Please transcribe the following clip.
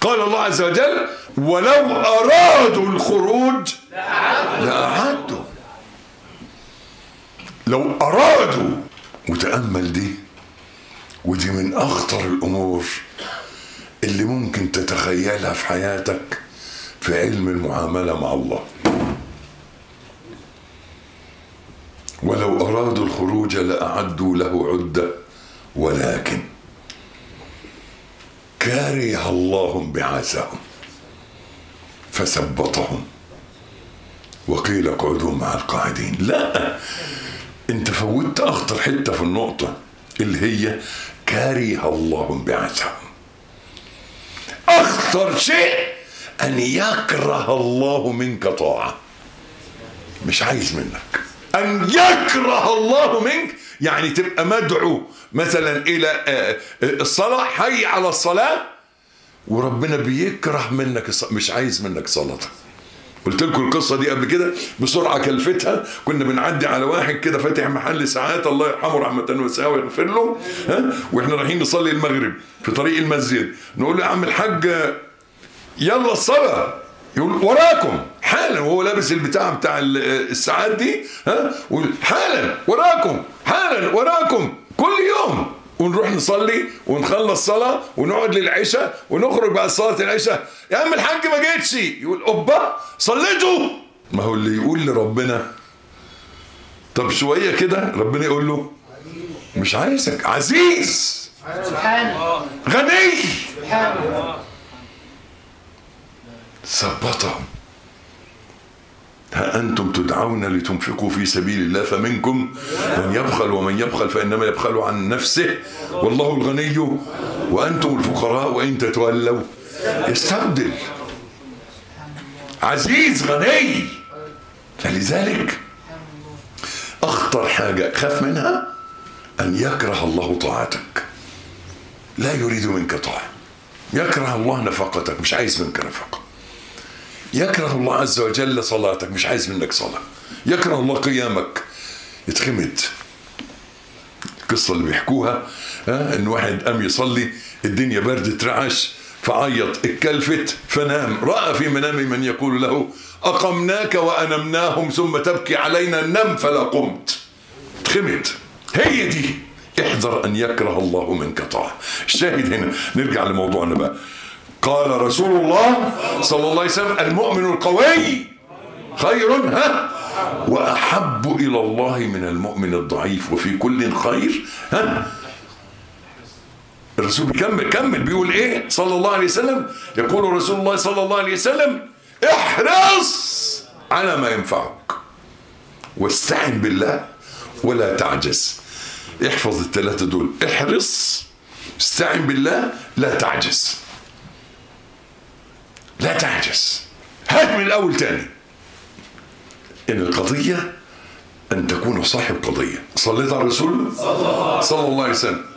قال الله عز وجل ولو أرادوا الخروج لأعدوا. لو أرادوا. وتأمل دي، ودي من أخطر الأمور اللي ممكن تتخيلها في حياتك في علم المعاملة مع الله. ولو أرادوا الخروج لأعدوا له عدة ولكن كره الله بعاثهم فثبطهم وقيل اقعدوا مع القاعدين. لا، انت فوتت اخطر حته في النقطه اللي هي كره الله بعاثهم. اخطر شيء ان يكره الله منك طاعه، مش عايز منك. ان يكره الله منك يعني تبقى مدعو مثلا الى الصلاه، حي على الصلاه، وربنا بيكره منك مش عايز منك صلاتك. قلت لكم القصه دي قبل كده بسرعه كلفتها. كنا بنعدي على واحد كده فاتح محل ساعات، الله يرحمه رحمه واسعه ويغفر له، واحنا رايحين نصلي المغرب في طريق المسجد، نقول له يا عم الحاج يلا الصلاه، يقول وراكم حالا، وهو لابس البتاع بتاع الساعات دي، حالا وراكم حالا وراكم كل يوم. ونروح نصلي ونخلص صلاة ونقعد للعشاء ونخرج بعد صلاة العشاء، يا عم الحاج ما جيتش، يقول اوبا صليتوا. ما هو اللي يقول لربنا طب شوية كده، ربنا يقول له مش عايزك، عزيز غني ثبتهم. ها أنتم تدعون لتنفقوا في سبيل الله فمنكم من يبخل ومن يبخل فإنما يبخل عن نفسه والله الغني وأنتم الفقراء وإن تتولوا يستبدل. عزيز غني. فلذلك أخطر حاجة خاف منها أن يكره الله طاعتك، لا يريد منك طاعة. يكره الله نفقتك، مش عايز منك نفقة. يكره الله عز وجل صلاتك، مش عايز منك صلاة. يكره الله قيامك، يتخمد. القصة اللي بيحكوها ان واحد قام يصلي، الدنيا برد ترعش فعيط، اتكلفت فنام، رأى في منامه من يقول له أقمناك وأنمناهم ثم تبكي علينا، نم فلا قمت. اتخمد. هي دي، احذر أن يكره الله منك طاعة. الشاهد هنا، نرجع لموضوعنا بقى. قال رسول الله صلى الله عليه وسلم المؤمن القوي خير وأحب إلى الله من المؤمن الضعيف وفي كل خير. الرسول بيكمل بيقول ايه صلى الله عليه وسلم؟ يقول رسول الله صلى الله عليه وسلم احرص على ما ينفعك واستعن بالله ولا تعجز. احفظ الثلاثة دول، احرص، استعن بالله، لا تعجز. لا تعجز. هات من الأول تاني. إن القضية أن تكون صاحب قضية. صليت على الرسول صلى الله عليه وسلم.